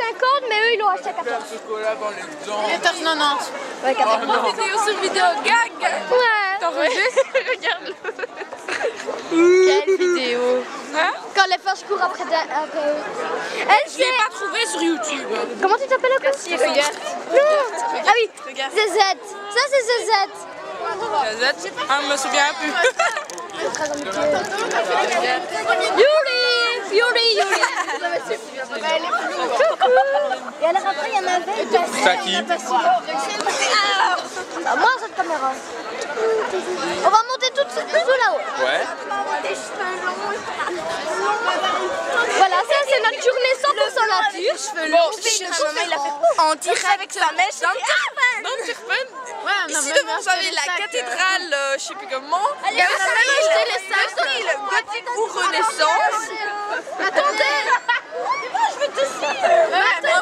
mais eux ils l'ont acheté à 14. Il est 14,90. Ouais, 14. Vidéo sur vidéo, gag. Ouais. T'enregistres? Regarde-le. Quelle vidéo? Hein? Quand les vaches courent après. Elle Je l'ai pas trouvé sur YouTube. Comment tu t'appelles encore? Regarde. Non. Ah oui, Regarde. ZZ. Ça c'est ZZ. Ah, je me souviens plus. Yuri. Et alors après il y en avait. C'est à qui? Moi cette caméra. On va monter tout là-haut. Ouais. Voilà, ça c'est notre journée 100% nature. Bon, maman, il a fait en direct avec sa mèche. Dans le Turpen. Ici devant, vous avez la cathédrale, je sais plus comment. Il y avait même acheté les style gothique ou renaissance.